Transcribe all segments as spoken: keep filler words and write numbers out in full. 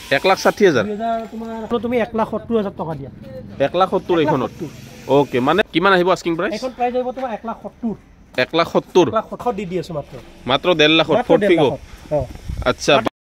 এক লাখ ষাঠি হাজাৰ তোমাৰ তুমি এক লাখ সত্তৰ হাজাৰ টকা দিয়া এক লাখ সত্তৰ এইখনত ওকে মানে কিমান আহিব আস্কিং প্ৰাইস এখন প্ৰাইস আহিব তোমাৰ এক লাখ সত্তৰ এক লাখ সত্তৰ এক লাখ সত্তৰ দি দি আছো মাত্ৰ মাত্ৰ ডেৰ লাখ ফৰ্টি গো আচ্ছা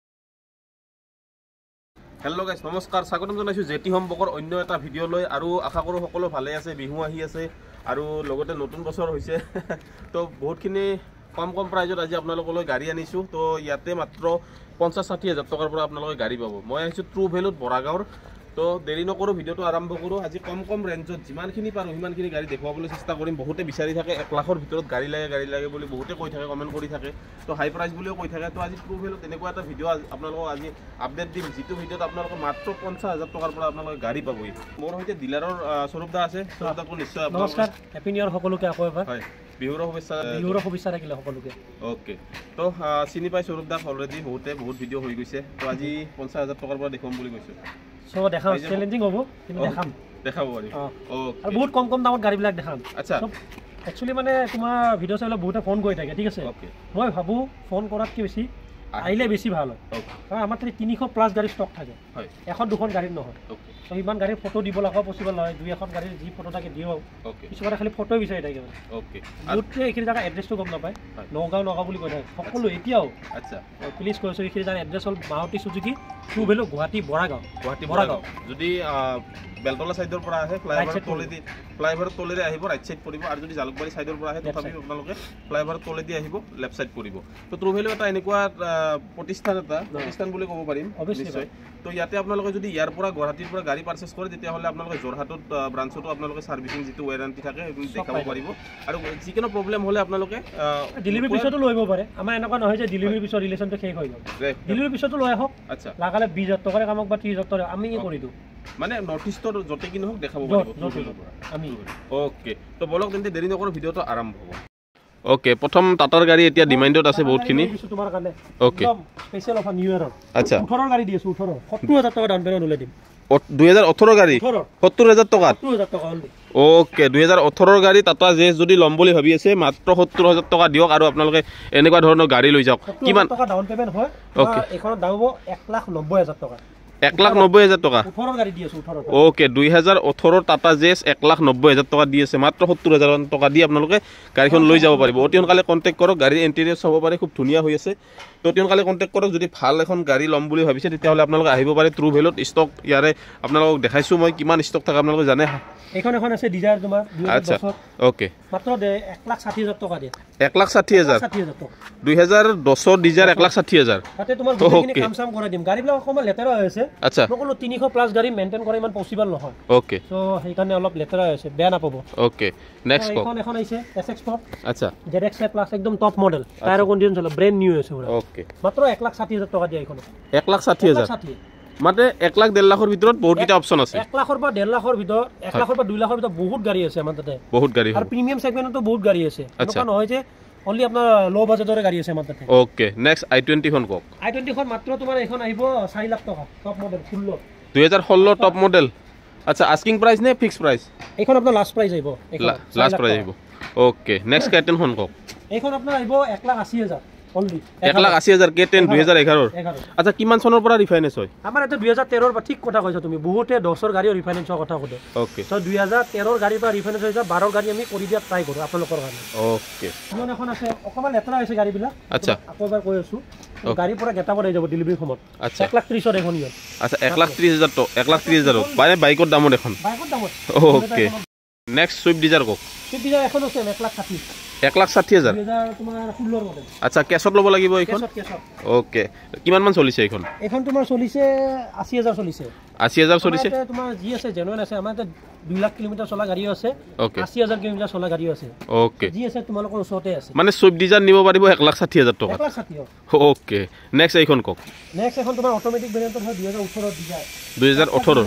হেল্ল' গাইস নমস্কাৰ স্বাগতম জনাইছো জেটি হোম বকৰ অন্য এটা ভিডিঅ' লৈ আৰু আশা কৰো সকলো ভালে আছে বিহু আহি আছে আৰু লগতে নতুন বছৰ হৈছে তো বহুতখিনি কম কম প্ৰাইজত আজি আপোনালোকলৈ গাড়ী আনিছো তো ইয়াতে মাত্ৰ পঞ্চাছ ষাঠি হাজাৰ টকাৰ পৰা আপোনালোকে গাড়ী পাব মই আহিছো ট্ৰু ভেলুত বৰাগাঁৱৰ তো দেৰি নকৰো ভিডিঅ'টো আৰম্ভ কৰো আজি কম কম ৰেঞ্জত যিমানখিনি পাৰো সিমানখিনি গাড়ী দেখুৱাবলৈ চেষ্টা কৰিম বহুতে বিচাৰি থাকে এক লাখৰ ভিতৰত গাড়ী লাগে গাড়ী লাগে বুলি বহুতে কৈ থাকে কমেণ্ট কৰি থাকে তো হাই প্ৰাইচ বুলিও কৈ থাকে তো আজি ট্ৰু ভেলুত এনেকুৱা এটা ভিডিঅ' আপোনালোকক আজি আপডেট দিম যিটো ভিডিঅ'ত আপোনালোকে মাত্ৰ পঞ্চাছ হাজাৰ টকাৰ পৰা আপোনালোকে গাড়ী পাবই মোৰ সৈতে ডিলাৰৰ স্বৰূপ দা আছে স্বৰূপ দাকো নিশ্চয় নমস্কাৰ হেপী নিউ ইয়াৰ সকলোকে আকৌ এবাৰ হয় বিহুৰ শুভেচ্ছা বিহুৰ শুভেচ্ছা থাকিলে সকলোকে ওকে তো চিনি পাই স্বৰূপ দাক অলৰেডি বহুতে বহুত ভিডিঅ' হৈ গৈছে তো আজি পঞ্চাছ হাজাৰ টকাৰ পৰা দেখুৱাম বুলি কৈছোঁ সো দেখাম চ্যালেঞ্জিং হ'ব কিন্তু দেখাম দেখাব পাৰি ওকে আৰু বহুত কম কম দামত গাড়ীবিলাক দেখাম আচ্ছা একচুয়ালি মানে তোমাৰ ভিডিঅ' চাইলে বহুতে ফোন কৰি থাকে ঠিক আছে ওকে মই ভাবো ফোন কৰাতকৈ বেছি আহিলে বেছি ভাল হয় কাৰণ আমাৰ তাতে তিনিশ প্লাছ গাড়ী ষ্টক থাকে হয় এখন দুখন গাড়ীত নহয় ওকে তো ইমান গাড়ীৰ ফটো দিব লগাও পচিবল নহয় দুই এখন গাড়ীৰ যি ফটো থাকে দিওঁ ওকে কিছুমানে খালি ফটো বিচাৰি থাকে ওকে বহুতে এইখিনি জেগা এড্ৰেছটো গম নাপায় নগাঁও নগাঁও বুলি কৈ থাকে সকলো এতিয়াও আচ্ছা প্লিজ কৈছোঁ এইখিনি জেগা এড্ৰেছ হ'ল Maruti Suzuki true value Guwahati Boragaon Guwahati Boragaon যদি বেলতলা সাইডৰ পৰা আহে ফ্লাইওভাৰ তলেদি ফ্লাইওভাৰ তলেৰে আহিব ৰাইট সাইড পৰিব আৰু যদি জালুকবাৰী সাইডৰ পৰা আহে তথাপি আপোনালোকে ফ্লাইওভাৰ তলেদি আহিব লেফট সাইড পৰিব তো ট্ৰু ভেলু এটা এনেকুৱা প্ৰতিষ্ঠান এটা প্ৰতিষ্ঠান বুলি ক'ব পাৰিম নিশ্চয় তো ইয়াতে আপোনালোকে যদি ইয়াৰ পৰা গুৱাহাটীৰ পৰা গাড়ী পাৰচেজ কৰে তেতিয়াহ'লে আপোনালোকে যোৰহাটত ব্ৰাঞ্চতো আপোনালোকে সাৰ্ভিচিং যিটো ৱাৰেণ্টি থাকে সেইবোৰ দেখাব পাৰিব আৰু যিকোনো প্ৰব্লেম হ'লে আপোনালোকে ডেলিভাৰী পিছতো লৈ আহিব পাৰে আমাৰ এনেকুৱা নহয় যে ডেলিভাৰী পিছত ৰিলেশ্যনটো শেষ হৈ গ'ল ডেলিভাৰী পিছতো লৈ আহক আচ্ছা লাগালে বিশ হাজাৰ টকাৰে কামক বা ত্ৰিছ হাজাৰ টকা আমি কৰি দিওঁ মানে নৰ্থ ইষ্টৰ য'তে কি নহওক দেখাব পাৰিব আমি ওকে তো বলক তেন্তে দেৰি নকৰো ভিডিঅ'টো আৰম্ভ হ'ব ওকে প্ৰথম টাটাৰ গাড়ী এতিয়া ডিমাণ্ডত আছে বহুতখিনি তোমাৰ কাৰণে ওকে একদম স্পেশাল অফাৰ নিউ ইয়াৰৰ আচ্ছা ওঠৰৰ গাড়ী দি আছো ওঠৰ সত্তৰ হাজাৰ টকা ডাউন পেমেণ্ট ওলাই দিম দুই হাজাৰ ওঠৰ গাড়ী সত্তৰ হাজাৰ টকা সত্তৰ হাজাৰ টকা অনলি ওকে দুই হাজাৰ ওঠৰৰ গাড়ী টাটা জেছ যদি ল'ম বুলি ভাবি আছে মাত্ৰ সত্তৰ হাজাৰ টকা দিয়ক আৰু আপোনালোকে এনেকুৱা ধৰণৰ গাড়ী লৈ যাওক কিমান টকা ডাউন পেমেণ্ট হয় ওকে এইখনৰ দাম হ'ব এক লাখ নব্বৈ হাজাৰ টকা এক লাখ নব্বৈ হাজাৰ টকা ওঠৰৰ গাড়ী দি আছো ওঠৰ ওকে দুই হাজাৰ ওঠৰৰ টাটা জেছ এক লাখ নব্বৈ হাজাৰ টকা দি আছে মাত্ৰ সত্তৰ হাজাৰ টকা দি আপোনালোকে গাড়ীখন লৈ যাব পাৰিব অতি সোনকালে কণ্টেক্ট কৰক গাড়ীৰ ইণ্টেৰিয়ৰ চাব পাৰে খুব ধুনীয়া হৈ আছে তো অতি সোনকালে কণ্টেক্ট কৰক যদি ভাল এখন গাড়ী ল'ম বুলি ভাবিছে তেতিয়াহ'লে আপোনালোকে আহিব পাৰে ট্ৰু ভেলুত ষ্টক ইয়াৰে আপোনালোকক দেখাইছোঁ মই কিমান ষ্টক থাকে আপোনালোকে জানে এইখন এখন আছে ডিজায়াৰ তোমাৰ আচ্ছা ওকে মাত্ৰ এক লাখ ষাঠি হাজাৰ টকা দিয়ে এক লাখ ষাঠি হাজাৰ ষাঠি হাজাৰ টকা দুই হাজাৰ দহৰ ডিজায়াৰ এক লাখ ষাঠি হাজাৰ তাতে তোমাৰ গোটেইখিনি কাম চাম কৰাই দিম গাড়ীবিলাক অকণমান লেতেৰা হৈ আছে আচ্ছা সকলো তিনিশ প্লাছ গাড়ী মেইনটেইন কৰা ইমান পচিবল নহয় ওকে সো সেইকাৰণে অলপ লেতেৰা হৈ আছে বেয়া নাপাব ওকে নেক্সট এখন এখন আহিছে এছ এক্স ফ'ৰ আচ্ছা জেড এক্স আই প্লাছ একদম টপ মডেল টায়াৰ কণ্ডিশ্যন চলে ব্ৰেণ্ড নিউ আছে পুৰা ওকে মাত্ৰ এক লাখ ষাঠি হাজাৰ টকা দিয়ে এইখন এক লাখ ষাঠি হাজাৰ মানে এক লাখ ডেৰ লাখৰ ভিতৰত বহুতকেইটা অপশ্যন আছে এক লাখৰ পৰা ডেৰ লাখৰ ভিতৰত এক লাখৰ পৰা দুই লাখৰ ভিতৰত বহুত গাড়ী আছে আমাৰ তাতে বহুত গাড়ী আৰু প্ৰিমিয়াম ছেগমেণ্টতো বহুত গাড়ী আছে এনেকুৱা নহয় যে অনলি আপোনাৰ ল' বাজেটৰে গাড়ী আছে আমাৰ তাতে ওকে নেক্সট আই টুৱেণ্টিখন কওক আই টুৱেণ্টিখন মাত্ৰ তোমাৰ এইখন আহিব চাৰি লাখ টকা টপ মডেল ষোল্ল দুই হাজাৰ ষোল্ল টপ মডেল আচ্ছা আস্কিং প্ৰাইচ নে ফিক্স প্ৰাইচ এইখন আপোনাৰ লাষ্ট প্ৰাইচ আহিব লাষ্ট প্ৰাইচ আহিব ওকে নেক্সট কে টেনখন কওক এইখন আপোনাৰ আহিব এক লাখ আশী হাজাৰ অনলি এক লাখ আশী হাজাৰ কে টেন দুই হাজাৰ এঘাৰৰ আচ্ছা কিমান চনৰ পৰা ৰিফাইনেন্স হয় আমাৰ ইয়াতে দুই হাজাৰ তেৰৰ পৰা ঠিক কথা কৈছা তুমি বহুতে দহৰ গাড়ী ৰিফাইনেন্সৰ কথা সোধে ওকে চ' দুই হাজাৰ তেৰৰ গাড়ীৰ পৰা ৰিফাইনেন্স হৈছে বাৰৰ গাড়ী আমি কৰি দিয়া ট্ৰাই কৰোঁ আপোনালোকৰ কাৰণে ওকে ইমান এখন আছে অকণমান লেতেৰা হৈছে গাড়ীবিলাক আচ্ছা আকৌ এবাৰ কৈ আছোঁ গাড়ীৰ পৰা গেটাবত আহি যাব ডেলিভাৰী সময়ত আচ্ছা এক লাখ ত্ৰিছত এখন ইয়াত আচ্ছা এক লাখ ত্ৰিছ হাজাৰ টকা এক লাখ ত্ৰিছ হাজাৰত মানে বাইকৰ দামত এখন বাইকৰ দামত ওকে নেক্সট চুইফ্ট ডিজাৰ কওক চুইফ্ট ডিজাৰ এখন আছে এক লাখ ষাঠি এক লাখ ষাঠি হাজাৰ তোমাৰ ষোল্লৰ মডেল আচ্ছা কেছত ল'ব লাগিব এইখন ওকে কিমান মান চলিছে এইখন এইখন তোমাৰ চলিছে আশী হাজাৰ চলিছে আশী হাজাৰ চলিছে তোমাৰ যি আছে জেনুইন আছে আমাৰ ইয়াতে দুই লাখ কিলোমিটাৰ চলা গাড়ীও আছে আশী হাজাৰ কিলোমিটাৰ চলা গাড়ীও আছে ওকে যি আছে তোমালোকৰ ওচৰতে আছে মানে চুইফ্ট ডিজাৰ নিব পাৰিব এক লাখ ষাঠি হাজাৰ টকা এক লাখ ষাঠি ওকে নেক্সট এইখন কওক নেক্সট এখন তোমাৰ অট'মেটিক ভেৰিয়েণ্টত হয় দুই হাজাৰ ওঠৰৰ ডিজাৰ দুই হাজাৰ ওঠৰৰ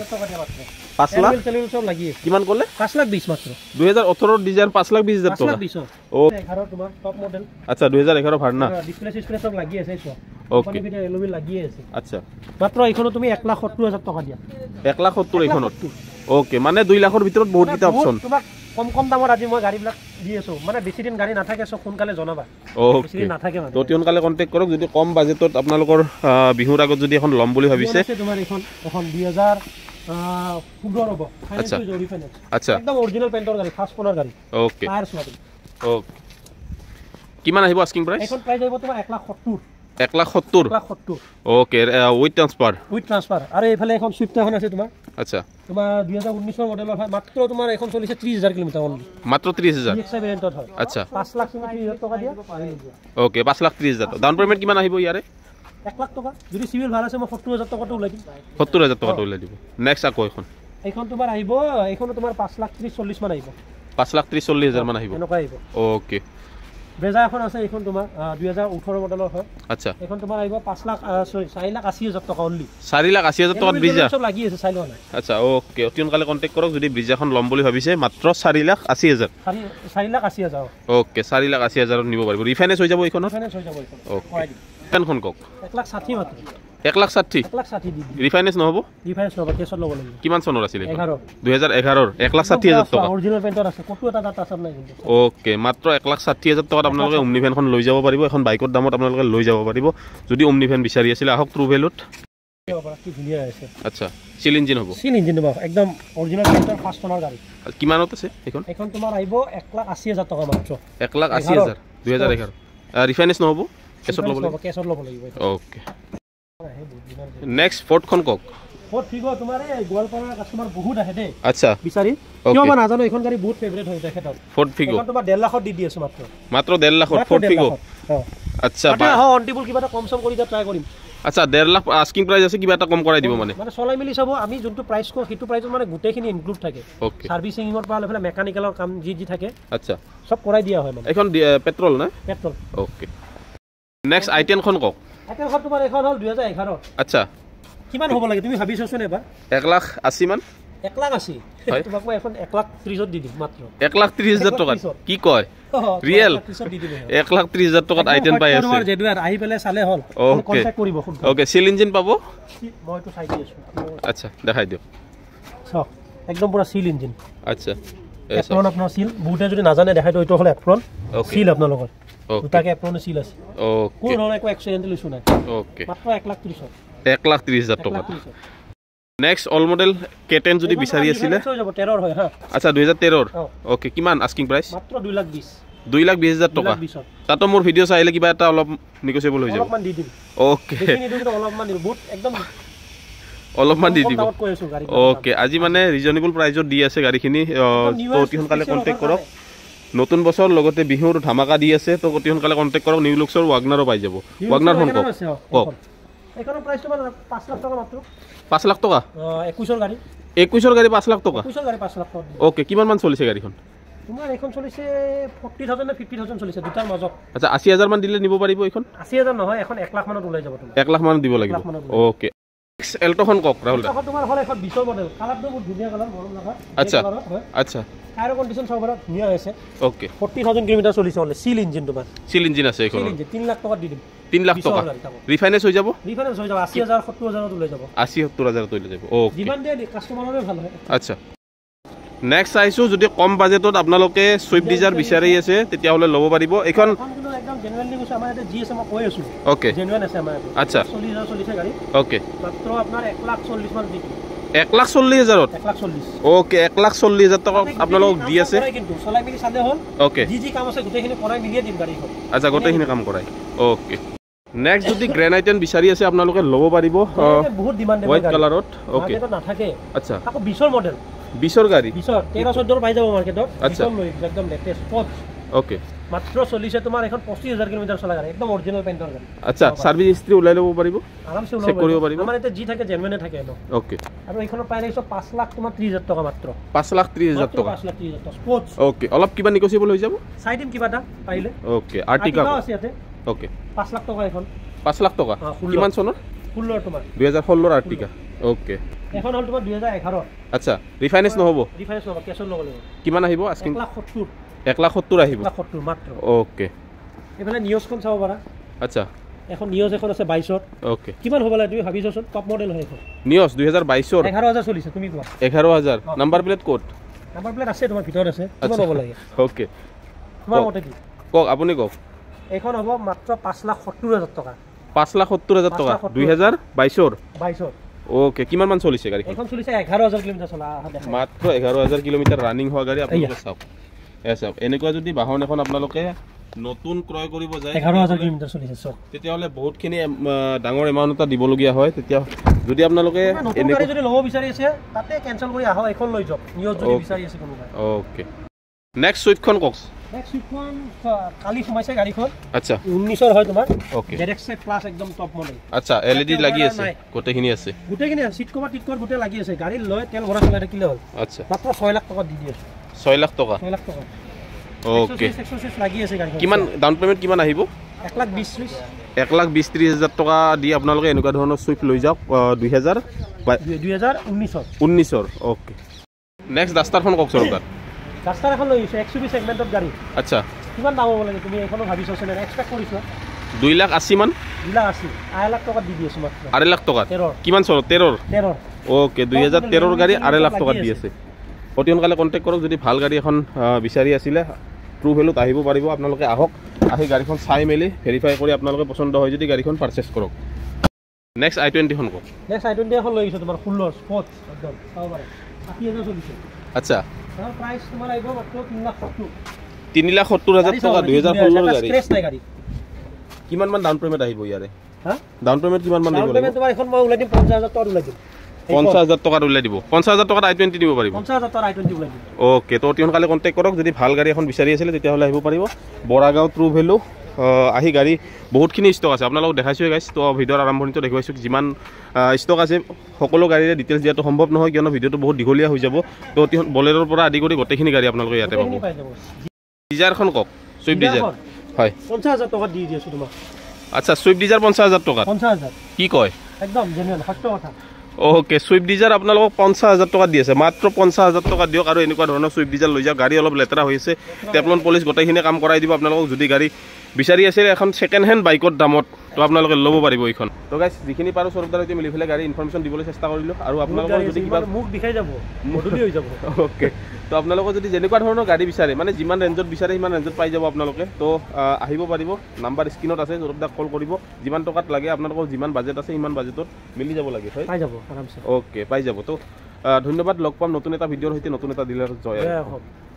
পাঁচ লাখ চব লাগি আছে কিমান ক'লে পাঁচ লাখ বিশ মাত্ৰ দুই হাজাৰ ওঠৰৰ ডিজাইন পাঁচ লাখ বিশ হাজাৰ টকা এঘাৰ তোমাৰ টপ মডেল আচ্ছা দুই হাজাৰ এঘাৰ ভাৰ্না ডিছপ্লে চিছপ্লে চব লাগি আছে চোৱা ওকে এলবি লাগি আছে আচ্ছা মাত্ৰ এইখনো তুমি এক লাখ সত্তৰ হাজাৰ টকা দিয়া এক লাখ সত্তৰ এইখনত ওকে মানে দুই লাখৰ ভিতৰত বহুত কেইটা অপশ্যন তোমাক কম কম দামত আজি মই গাড়ীবিলাক দি আছো মানে বেছি দিন গাড়ী নাথাকে সব সোনকালে জনাবা বেছি দিন নাথাকে মানে তো অতিসোনকালে কন্টেক্ট কৰক যদি কম বাজেটত আপোনালোকৰ বিহুৰ আগত যদি এখন ল'ম বুলি ভাবিছে তোমাৰ এখন এখন দুই হাজাৰ ষোল্ল হ'ব ফাইনেন্স হৈ জৰি ফাইনেন্স আচ্ছা একদম অৰিজিনাল পেইণ্টৰ গাড়ী ফাৰ্ষ্ট ওনাৰ গাড়ী ওকে টায়াৰ স্মাৰ্ট ওকে কিমান আহিব আস্কিং প্ৰাইস এখন প্ৰাইস আহিব তোমাৰ এক লাখ সত্তৰ এক লাখ সত্তৰ এক লাখ সত্তৰ okay with transfer with transfer আৰু এইফালে এখন সুইফট এখন আছে তোমাৰ আচ্ছা তোমাৰ দুই হাজাৰ ঊনৈশ মডেলৰ হয় মাত্ৰ তোমাৰ এখন চলিছে ত্ৰিশ হাজাৰ কিলোমিটাৰ অনলি মাত্ৰ ত্ৰিশ হাজাৰ এক্স ভেৰিয়েণ্টত হয় আচ্ছা পাঁচ লাখ ত্ৰিশ হাজাৰ টকা দিয়া ওকে পাঁচ লাখ ত্ৰিশ হাজাৰ ডাউন পেমেন্ট কিমান আহিব ইয়াৰে এক লাখ টকা যদি সিভিল ভাল আছে মই সত্তৰ হাজাৰ টকাটো ওলাই দিম সত্তৰ হাজাৰ টকাটো ওলাই দিব নেক্সট আকৌ এখন এইখন তোমাৰ আহিব এইখনো তোমাৰ পাঁচ লাখ ত্ৰিশ চল্লিশ মান আহিব পাঁচ লাখ ত্ৰিশ চল্লিশ হাজাৰ মান আহিব এনেকুৱা আহিব ওকে ব্ৰেজা এখন আছে এইখন তোমাৰ দুই হাজাৰ ওঠৰ মডেলৰ হয় আচ্ছা এইখন তোমাৰ আহিব পাঁচ লাখ সৰি চাৰি লাখ আশী হাজাৰ টকা অনলি চাৰি লাখ আশী হাজাৰ টকাত ব্ৰিজা চব লাগি আছে চাই লোৱা নাই আচ্ছা ওকে অতি সোনকালে কণ্টেক্ট কৰক যদি ব্ৰিজাখন ল'ম বুলি ভাবিছে মাত্ৰ চাৰি লাখ আশী হাজাৰ চাৰি চাৰি লাখ আশী হাজাৰ ওকে চাৰি লাখ আশী হাজাৰত নিব পাৰিব ৰিফাইনেন্স হৈ যাব এইখনত ফাইনেন্স হৈ যাব এইখন ওকে কিমানখন কওক এক লাখ ষাঠি মাত্ৰ এক লাখ ষাঠি এক লাখ ষাঠি দি ৰিফাইনেন্স নহ'ব ৰিফাইনেন্স ল'ব কেছত ল'ব লাগিব কিমান চনৰ আছিল এঘাৰ দুই হাজাৰ এঘাৰৰ এক লাখ ষাঠি হাজাৰ টকা অৰিজিনেল পেইণ্টৰ আছে ক'তো এটা ডাটা চাপ নাই কিন্তু ওকে মাত্ৰ এক লাখ ষাঠি হাজাৰ টকাত আপোনালোকে ওমনিভেনখন লৈ যাব পাৰিব এখন বাইকৰ দামত আপোনালোকে লৈ যাব পাৰিব যদি ওমনিভেন বিচাৰি আছিলে আহক ট্ৰু ভেলুত কি ধুনীয়া আছে আচ্ছা চিল ইঞ্জিন হ'ব চিল ইঞ্জিন হ'ব একদম অৰিজিনেল পেইণ্টৰ ফাৰ্ষ্ট ওনাৰ গাড়ী কিমানত আছে এইখন এখন তোমাৰ আহিব এক লাখ আশী হাজাৰ টকা মাত্ৰ এক লাখ আশী হাজাৰ দুই হাজাৰ এঘাৰ ৰিফাইনেন্স নহ'ব কেছত ল'ব লাগিব কেছত ল'ব লাগিব ওকে নেক্সট ফৰ্ডখন কওক ফৰ্ড ফিগো তোমাৰ এই গোৱালপাৰাৰ কাস্টমাৰ বহুত আহে দেই আচ্ছা বিচাৰি কিয় বা নাজানো এইখন গাড়ী বহুত ফেভাৰিট হৈ তেখেতৰ ফৰ্ড ফিগো এখন তোমাৰ ডেৰ লাখত দি দি আছো মাত্ৰ মাত্ৰ ডেৰ লাখত ফৰ্ড ফিগো আচ্ছা হ অনটিবল কিবা এটা কম সম কৰি ট্ৰাই কৰিম আচ্ছা ডেৰ লাখ আস্কিং প্ৰাইস আছে কিবা এটা কম কৰাই দিব মানে মানে চলাই মিলি চাব আমি যোনটো প্ৰাইস কো সেইটো প্ৰাইসত মানে গোটেইখিনি ইনক্লুড থাকে ওকে সাৰ্ভিসিংৰ পৰা লেফালে মেকানিকেলৰ কাম যি যি থাকে আচ্ছা সব কৰাই দিয়া হয় মানে এখন পেট্ৰল না petrol okay next I ten খন কওক আইটেমখন তোমাৰ এখন হ'ল দুই হাজাৰ এঘাৰ আচ্ছা কিমান হ'ব লাগে তুমি ভাবিছচোন এবাৰ এক লাখ আশী মান এক লাখ আশী তোমাক মই এখন এক লাখ ত্ৰিশত দি দিম মাত্ৰ এক লাখ ত্ৰিশ হাজাৰ টকা কি কয় ৰিয়েল এক লাখ ত্ৰিশ হাজাৰ টকাত আই টেন পাই আছে তোমাৰ জেডুৱাৰ আহি পেলে চালে হ'ল কন্টাক্ট কৰিব খুব ওকে সিল ইঞ্জিন পাব মই তো চাই দি আছো আচ্ছা দেখাই দিও সব একদম পুৰা সিল ইঞ্জিন আচ্ছা এপ্ৰন আপোনাৰ সিল বহুতে যদি নাজানে দেখাই তো এইটো হ'ল এপ্ৰন সিল আপোনালোকৰ দুটাকে এপ্ৰন সিল আছে ওকে কোন ধৰণৰ একো এক্সিডেন্টেল ইছ্যু নাই ওকে মাত্ৰ এক লাখ ত্ৰিশ এক লাখ ত্ৰিশ হাজাৰ টকা next all model K ten যদি বিচাৰি আছিলে তেৰৰ হয় হা আচ্ছা দুই হাজাৰ তেৰৰ ওকে কিমান আস্কিং প্ৰাইস মাত্ৰ দুই লাখ বিশ দুই লাখ বিশ হাজাৰ টকা তাতো মোৰ ভিডিঅ' চাইলে কিবা এটা অলপ নিগোচিয়েবল হৈ যাব অলপমান দি দিম ওকে অলপমান দিব বহুত একদম অলপমান দি দিব ওকে আজি মানে ৰিজনেবল প্ৰাইজত দি আছে গাড়ীখিনি তো অতি সোনকালে কণ্টেক্ট কৰক নতুন বছৰ লগতে বিহুৰ ধামাকা দি আছে তো অতি সোনকালে কণ্টেক্ট কৰক নিউ লুক্সৰ ৱাগনাৰো পাই যাব ৱাগনাৰখন কওক কওক এইখনৰ প্ৰাইস তোমাৰ পাঁচ লাখ টকা মাত্ৰ পাঁচ লাখ টকা একৈশৰ গাড়ী একৈশৰ গাড়ী পাঁচ লাখ টকা একৈশৰ গাড়ী পাঁচ লাখ টকা ওকে কিমান মান চলিছে গাড়ীখন তোমাৰ এখন চলিছে ফৰ্টি থাউজেণ্ড নে ফিফটি থাউজেণ্ড চলিছে দুটাৰ মাজত আচ্ছা আশী হাজাৰ মান দিলে নিব পাৰিব এইখন আশী হাজাৰ নহয় এখন এক লাখ মানত ওলাই যাব তোমাৰ এক লাখ মান দিব লাগিব ওকে এল্টোখন কওক ৰাহুল এখন তোমাৰ হ'ল এখন বিশৰ মডেল কালাৰটো বহুত ধুনীয়া কালাৰ মৰম লগা আচ্ছা আচ্ছা টায়াৰ কণ্ডিশ্যন চাব পৰা ধুনীয়া হৈছে ওকে ফৰ্টি থাউজেণ্ড কিলোমিটাৰ চলিছে অনলি সিল ইঞ্জিন তোমাৰ সিল ইঞ্জিন আছে এইখন সিল ইঞ্জিন তিনি লাখ টকা দি দিম তিন লাখ টকা ৰিফাইনেন্স হৈ যাব ৰিফাইনেন্স হৈ যাব আশী হাজাৰ সত্তৰ হাজাৰত ওলাই যাব আশী সত্তৰ হাজাৰত ওলাই যাব ওকে যিমান দিয়ে কাষ্টমাৰৰে ভাল হয় আচ্ছা নেক্সট চাইছো যদি কম বাজেটত আপোনালোকে সুইফট ডিজায়াৰ বিচাৰি আছে তেতিয়াহ'লে ল'ব পাৰিব এইখন একদম জেনুইনলি কৈছো আমাৰ ইয়াতে জি এছ এম কৈ আছো ওকে জেনুইন আছে আমাৰ আচ্ছা চল্লিছ হাজাৰ চলিছে গাড়ী ওকে মাত্ৰ আপোনাৰ এক লাখ চল্লিছ মান দি এক লাখ চল্লিছ হাজাৰত এক লাখ চল্লিছ ওকে এক লাখ চল্লিছ হাজাৰ টকা আপোনালোকক দি আছে কিন্তু চলাই মিলি চালে হ'ল ওকে যি যি কাম আছে গোটেইখিনি কৰাই মিলিয়ে দিম গাড়ীখন আচ্ছা গোটেইখিনি কাম কৰাই ওকে নেক্সট যদি গ্ৰেণ্ড আইটেন বিচাৰি আছে আপোনালোকে ল'ব পাৰিব বহুত ডিমাণ্ড হোৱাইট কালাৰত ওকে নাথাকে আচ্ছা আকৌ বিশৰ মডেল বিশৰ গাড়ী বিশৰ তেৰ চৈধ্যৰ পাই যাব মাৰ্কেটত বিশৰ লৈ একদম লেটেষ্ট স্পট ওকে মাত্ৰ চলিছে তোমাৰ এখন পঁচিছ হাজাৰ কিলোমিটাৰ চলা গাড়ী একদম অৰিজিনেল পেইণ্টৰ গাড়ী আচ্ছা সাৰ্ভিস হিষ্ট্ৰি ওলাই ল'ব পাৰিব আৰামছে চেক কৰিব পাৰিব আমাৰ ইয়াতে যি থাকে জেনুইনে থাকে ন ওকে আৰু এইখনৰ প্ৰাইস আছে পাঁচ লাখ তোমাৰ ত্ৰিশ হাজাৰ টকা মাত্ৰ পাঁচ লাখ ত্ৰিশ হাজাৰ টকা পাঁচ লাখ ত্ৰিশ হাজাৰ টকা স্পট ওকে অলপ কিবা নিগোচিয়েবল হৈ যাব চাই দিম কিবা এটা পাৰিলে ওকে আৰ্টিকা আছে ইয়াতে ওকে পাঁচ লাখ টকা এখন পাঁচ লাখ টকা কিমান চনৰ ষোল্ল তোমাৰ দুই হাজাৰ ষোল্লৰ আৰ্টিকা ওকে এখন হ'ল তোমাৰ দুই হাজাৰ এঘাৰ আচ্ছা ৰিফাইনেন্স নহ'ব ৰিফাইনেন্স নহ'ব কেছত ল'ব লাগিব কিমান আহিব আস্কিং এক লাখ সত্তৰ এক লাখ সত্তৰ আহিব এক লাখ সত্তৰ মাত্ৰ ওকে এইফালে নিউজখন চাব পাৰা আচ্ছা এখন নিউজ এখন আছে বাইছত ওকে কিমান হ'ব লাগে তুমি ভাবিছচোন টপ মডেল হয় এখন নিউজ দুই হাজাৰ বাইছৰ এঘাৰ হাজাৰ চলিছে তুমি কোৱা এঘাৰ হাজাৰ নাম্বাৰ প্লেট ক'ত নাম্বাৰ প্লেট আছে তোমাৰ ভিতৰত আছে কিমান হ'ব লাগে ওকে তোমাৰ মতে কি কওক আপুনি কওক এইখন হ'ব মাত্ৰ পাঁচ লাখ সত্তৰ হাজাৰ টকা পাঁচ লাখ সত্তৰ হাজাৰ টকা দুই হাজাৰ বাইছৰ বাইছৰ ওকে কিমান মান চলিছে গাড়ী এখন চলিছে এঘাৰ হাজাৰ কিলোমিটাৰ চলা দেখা মাত্ৰ এঘাৰ হাজাৰ কিলোমিটাৰ ৰানিং হোৱা গাড়ী আপোনালোকে চাওক এ চাওক এনেকুৱা যদি বাহন এখন আপোনালোকে নতুন ক্ৰয় কৰিব যায় এঘাৰ হাজাৰ কিলোমিটাৰ চলিছে চক তেতিয়াহ'লে বহুতখিনি ডাঙৰ এমাউণ্ট এটা দিবলগীয়া হয় তেতিয়া যদি আপোনালোকে নতুন গাড়ী যদি ল'ব বিচাৰি আছে তাতে কেনচেল কৰি আহক এখন লৈ যাওক নিয়জ যদি বিচাৰি আছে কোনোবাই ওকে নেক্সট সুইফটখন কওক নেক্সট সুইফটখন কালি সোমাইছে গাড়ীখন আচ্ছা ঊনৈছৰ হয় তোমাৰ ওকে জেডএক্স প্লাছ একদম টপ মডেল আচ্ছা এলইডি লাগি আছে গোটেইখিনি আছে গোটেইখিনি আছে সিট কভাৰ টিট কভাৰ গোটেই লাগি আছে গাড়ী লৈ তেল ভৰাই চলাই থাকিলে হ'ল আচ্ছা মাত্ৰ ছয় লাখ টকা দি দি আছে ছয় লাখ টকা ছয় লাখ টকা ওকে লাগি আছে গাড়ীখন কিমান ডাউন পেমেণ্ট কিমান আহিব এক লাখ বিশ ত্ৰিছ এক লাখ বিশ ত্ৰিছ হাজাৰ টকা দি আপোনালোকে এনেকুৱা ধৰণৰ চুইফ্ট লৈ যাওক দুই হাজাৰ দুই হাজাৰ ঊনৈছৰ ঊনৈছৰ ওকে নেক্সট ডাষ্টাৰখন কওক চৰকাৰ ডাষ্টাৰ এখন লৈ আহিছে এক্সইউভি সেগমেণ্টত গাড়ী আচ্ছা কিমান দাম হ'ব লাগে তুমি এইখনো ভাবিছা নে এক্সপেক্ট কৰিছা দুই লাখ আশী মান দুই লাখ আশী আঢ়ৈ লাখ টকা দি দি আছো মাত্ৰ আঢ়ৈ লাখ টকা তেৰৰ কিমান চনৰ তেৰৰ তেৰৰ ওকে দুই হাজাৰ তেৰৰ গাড়ী আঢ়ৈ লাখ টকাত দি আছে অতি সোনকালে কণ্টেক্ট কৰক যদি ভাল গাড়ী এখন বিচাৰি আছিলে ট্ৰু ভেলুত আহিব পাৰিব আপোনালোকে আহক আহি গাড়ীখন চাই মেলি ভেৰিফাই কৰি আপোনালোকে পচন্দ হয় যদি গাড়ীখন পাৰচেছ কৰক নেক্সট আই টুৱেণ্টিখন কওক নেক্সট আই টুৱেণ্টি এখন লৈ আহিছোঁ তোমাৰ ষোল্ল স্পৰ্টছ একদম চাব পাৰে ষাঠি হাজাৰ চলিছে আচ্ছা তাৰ প্ৰাইচ তোমাৰ আহিব মাত্ৰ তিনি লাখ সত্তৰ তিনি লাখ সত্তৰ হাজাৰ টকা দুই হাজাৰ ষোল্লৰ গাড়ী স্ক্ৰেচ নাই গাড়ী কিমান মান ডাউন পেমেণ্ট আহিব ইয়াৰে হা ডাউন পেমেণ্ট কিমান মান দিব ডাউন পেমেণ্ট তোমাৰ এখন মই ওলাই দিম পঞ্চাছ হাজাৰ টকাত ওলাই দিম পঞ্চাছ হাজাৰ টকাত উলিয়াই দিব পঞ্চাছ হাজাৰ টকাত আই টুৱেণ্টি দিব পাৰিব পঞ্চাছ হাজাৰ টকাত আই টুৱেণ্টি ওলাই দিম ওকে তো অতি সোনকালে কণ্টেক্ট কৰক যদি ভাল গাড়ী এখন বিচাৰি আছিলে তেতিয়াহ'লে আহিব পাৰিব বৰাগাঁও ট্ৰু ভেলু আহি গাড়ী বহুতখিনি ষ্টক আছে আপোনালোকক দেখাইছোঁ গাইছ তো ভিডিঅ'ৰ আৰম্ভণিটো দেখুৱাইছোঁ যিমান ষ্টক আছে সকলো গাড়ীৰে ডিটেইলছ দিয়াটো সম্ভৱ নহয় কিয়নো ভিডিঅ'টো বহুত দীঘলীয়া হৈ যাব তো অতি বলেৰৰ পৰা আদি কৰি গোটেইখিনি গাড়ী আপোনালোকে ইয়াতে পাব ডিজায়াৰখন কওক চুইফ্ট ডিজায়াৰ হয় পঞ্চাছ হাজাৰ টকাত দি দি আছোঁ তোমাক আচ্ছা চুইফ্ট ডিজায়াৰ পঞ্চাছ হাজাৰ টকা পঞ্চাছ হাজাৰ কি কয় একদম জেনুৱেন সত্য কথা ওকে চুইফ্ট ডিজায়াৰ আপোনালোকক পঞ্চাছ হাজাৰ টকাত দি আছে মাত্ৰ পঞ্চাছ হাজাৰ টকা দিয়ক আৰু এনেকুৱা ধৰণৰ চুইফ্ট ডিজায়াৰ লৈ যাওক গাড়ী অলপ লেতেৰা হৈ আছে টেপলন পলিচ গোটেইখিনি কাম কৰাই দিব আপোনালোকক যদি গাড়ী বিচাৰি আছে এখন ছেকেণ্ড হেণ্ড বাইকৰ দামত তো আপোনালোকে ল'ব পাৰিব এইখন তো গাইছ যিখিনি পাৰোঁ স্বৰূপদাৰ সৈতে মিলি পেলাই গাড়ী ইনফৰমেশ্যন দিবলৈ চেষ্টা কৰিলোঁ আৰু আপোনালোকৰ যদি কিবা মুখ বিষাই যাব মধুলি হৈ যাব ওকে তো আপোনালোকৰ যদি যেনেকুৱা ধৰণৰ গাড়ী বিচাৰে মানে যিমান ৰেঞ্জত বিচাৰে সিমান ৰেঞ্জত পাই যাব আপোনালোকে তো আহিব পাৰিব নাম্বাৰ স্ক্ৰীণত আছে স্বৰূপদাক কল কৰিব যিমান টকাত লাগে আপোনালোকৰ যিমান বাজেট আছে সিমান বাজেটত মিলি যাব লাগে হয় পাই যাব আৰামছে ওকে পাই যাব তো ধন্যবাদ লগ পাম নতুন এটা ভিডিঅ'ৰ সৈতে নতুন এটা ডিলাৰ জয়